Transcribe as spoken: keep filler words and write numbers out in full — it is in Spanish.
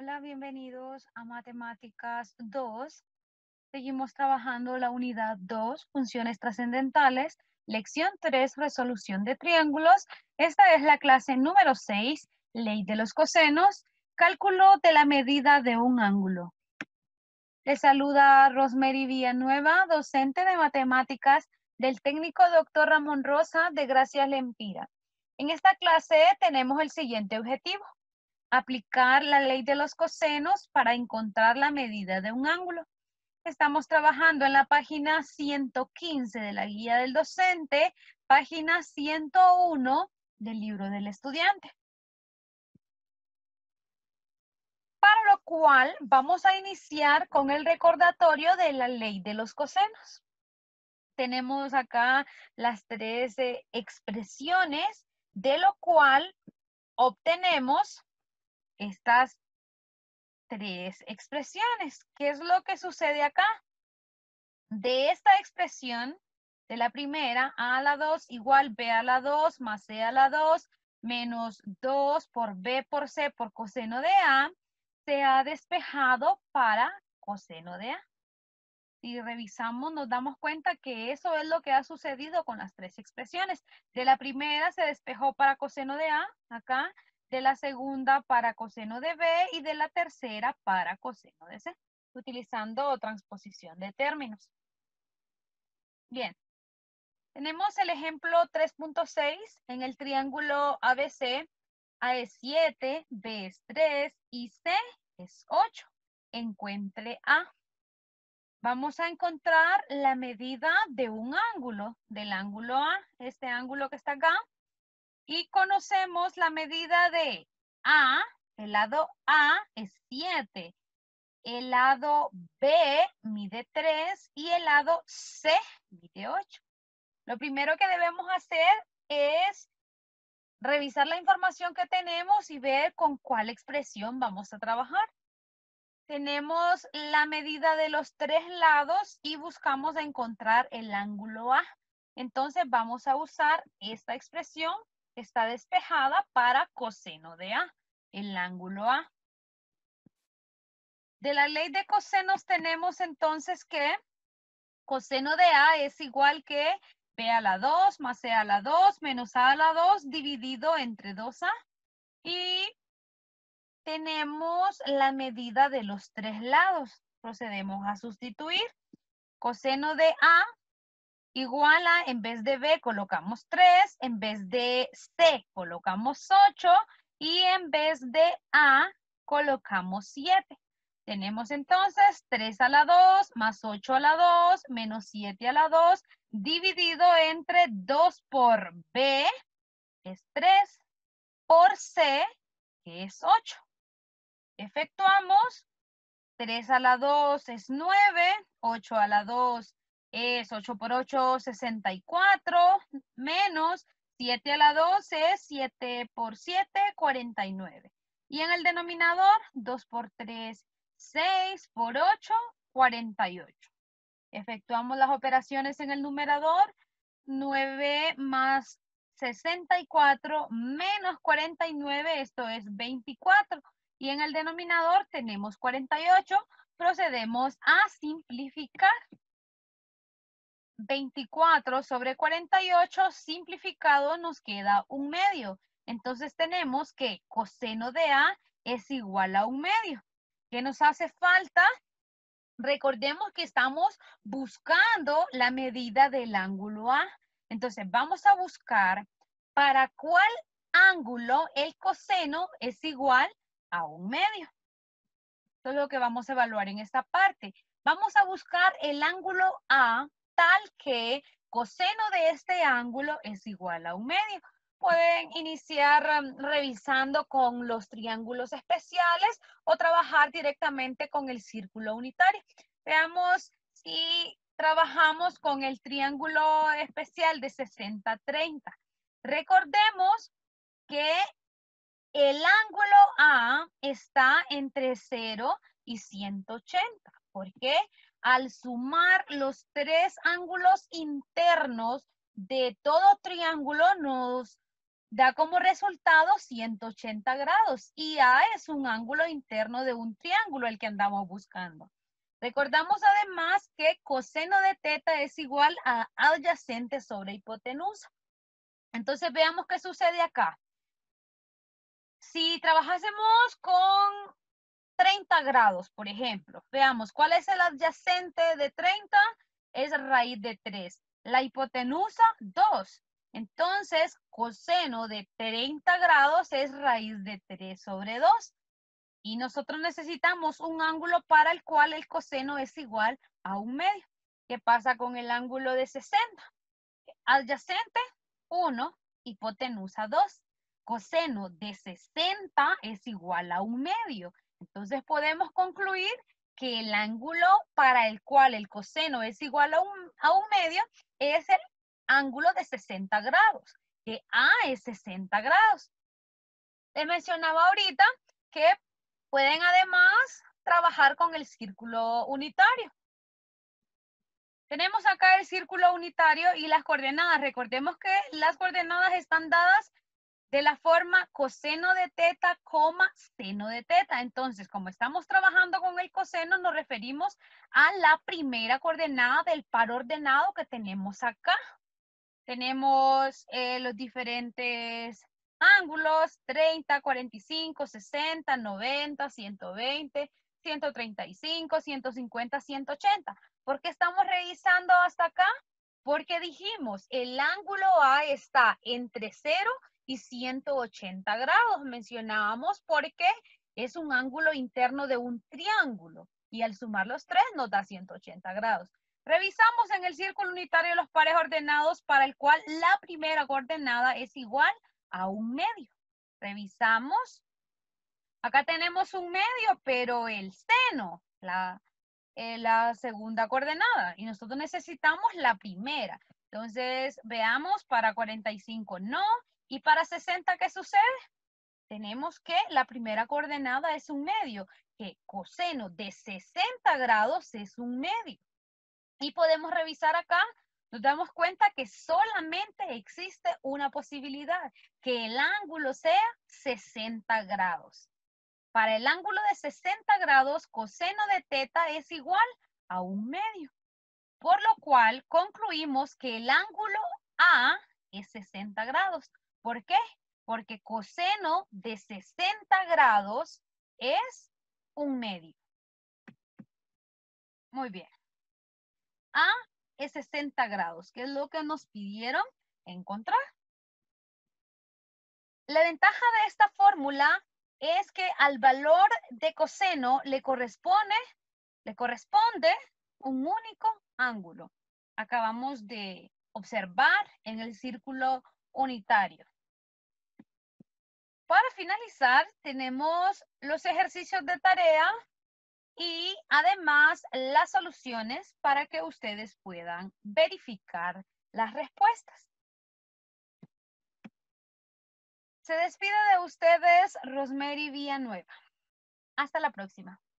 Hola, bienvenidos a Matemáticas dos. Seguimos trabajando la unidad dos, funciones trascendentales, lección tres, resolución de triángulos. Esta es la clase número seis, ley de los cosenos, cálculo de la medida de un ángulo. Les saluda Rosemary Villanueva, docente de matemáticas del técnico doctor Ramón Rosa de Gracias Lempira. En esta clase tenemos el siguiente objetivo: aplicar la ley de los cosenos para encontrar la medida de un ángulo. Estamos trabajando en la página ciento quince de la guía del docente, página ciento uno del libro del estudiante. Para lo cual vamos a iniciar con el recordatorio de la ley de los cosenos. Tenemos acá las tres eh, expresiones, de lo cual obtenemos estas tres expresiones. ¿Qué es lo que sucede acá? De esta expresión, de la primera, a a la dos igual b a la dos más c a la dos menos dos por b por c por coseno de a, se ha despejado para coseno de a. Si revisamos, nos damos cuenta que eso es lo que ha sucedido con las tres expresiones. De la primera se despejó para coseno de a, acá. De la segunda para coseno de b y de la tercera para coseno de c, utilizando transposición de términos. Bien, tenemos el ejemplo tres punto seis en el triángulo A B C. A es siete, B es tres y C es ocho. Encuentre A. Vamos a encontrar la medida de un ángulo, del ángulo A, este ángulo que está acá. Y conocemos la medida de A, el lado A es siete, el lado B mide tres y el lado C mide ocho. Lo primero que debemos hacer es revisar la información que tenemos y ver con cuál expresión vamos a trabajar. Tenemos la medida de los tres lados y buscamos encontrar el ángulo A. Entonces vamos a usar esta expresión que está despejada para coseno de A, el ángulo A. De la ley de cosenos tenemos entonces que coseno de A es igual que b a la dos más c a la dos menos a a la dos dividido entre dos a. Y tenemos la medida de los tres lados. Procedemos a sustituir. Coseno de A igual a, en vez de B colocamos tres, en vez de C colocamos ocho y en vez de A colocamos siete. Tenemos entonces tres a la dos más ocho a la dos menos siete a la dos dividido entre dos por B, es tres, por C, que es ocho. Efectuamos. tres a la dos es nueve, ocho a la dos es ocho por ocho, sesenta y cuatro, menos siete a la dos es siete por siete, cuarenta y nueve. Y en el denominador, dos por tres, seis por ocho, cuarenta y ocho. Efectuamos las operaciones en el numerador, nueve más sesenta y cuatro menos cuarenta y nueve, esto es veinticuatro. Y en el denominador tenemos cuarenta y ocho, procedemos a simplificar. veinticuatro sobre cuarenta y ocho simplificado nos queda un medio. Entonces tenemos que coseno de A es igual a un medio. ¿Qué nos hace falta? Recordemos que estamos buscando la medida del ángulo A. Entonces vamos a buscar para cuál ángulo el coseno es igual a un medio. Esto es lo que vamos a evaluar en esta parte. Vamos a buscar el ángulo A tal que coseno de este ángulo es igual a un medio. Pueden iniciar um, revisando con los triángulos especiales o trabajar directamente con el círculo unitario. Veamos si trabajamos con el triángulo especial de sesenta treinta. Recordemos que el ángulo A está entre cero y ciento ochenta. ¿Por qué? Al sumar los tres ángulos internos de todo triángulo nos da como resultado ciento ochenta grados y A es un ángulo interno de un triángulo, el que andamos buscando. Recordamos además que coseno de teta es igual a adyacente sobre hipotenusa. Entonces veamos qué sucede acá. Si trabajásemos con treinta grados, por ejemplo, veamos cuál es el adyacente de treinta, es raíz de tres. La hipotenusa, dos. Entonces, coseno de treinta grados es raíz de tres sobre dos. Y nosotros necesitamos un ángulo para el cual el coseno es igual a un medio. ¿Qué pasa con el ángulo de sesenta? Adyacente, uno, hipotenusa, dos. Coseno de sesenta es igual a un medio. Entonces podemos concluir que el ángulo para el cual el coseno es igual a un, a un medio es el ángulo de sesenta grados, que A es sesenta grados. Les mencionaba ahorita que pueden además trabajar con el círculo unitario. Tenemos acá el círculo unitario y las coordenadas. Recordemos que las coordenadas están dadas de la forma coseno de teta, coma, seno de teta. Entonces, como estamos trabajando con el coseno, nos referimos a la primera coordenada del par ordenado que tenemos acá. Tenemos eh, los diferentes ángulos, treinta, cuarenta y cinco, sesenta, noventa, ciento veinte, ciento treinta y cinco, ciento cincuenta, ciento ochenta. ¿Por qué estamos revisando hasta acá? Porque dijimos, el ángulo A está entre cero y ciento ochenta grados. Mencionábamos porque es un ángulo interno de un triángulo y al sumar los tres nos da ciento ochenta grados. Revisamos en el círculo unitario los pares ordenados para el cual la primera coordenada es igual a un medio. Revisamos. Acá tenemos un medio, pero el seno, la, eh, la segunda coordenada. Y nosotros necesitamos la primera. Entonces, veamos, para cuarenta y cinco no. Y para sesenta, ¿qué sucede? Tenemos que la primera coordenada es un medio, que coseno de sesenta grados es un medio. Y podemos revisar acá, nos damos cuenta que solamente existe una posibilidad, que el ángulo sea sesenta grados. Para el ángulo de sesenta grados, coseno de teta es igual a un medio. Por lo cual, concluimos que el ángulo A es sesenta grados. ¿Por qué? Porque coseno de sesenta grados es un medio. Muy bien. A es sesenta grados, que es lo que nos pidieron encontrar. La ventaja de esta fórmula es que al valor de coseno le corresponde, le corresponde un único ángulo. Acabamos de observar en el círculo unitario. Para finalizar, tenemos los ejercicios de tarea y además las soluciones para que ustedes puedan verificar las respuestas. Se despide de ustedes Rosemary Villanueva. Hasta la próxima.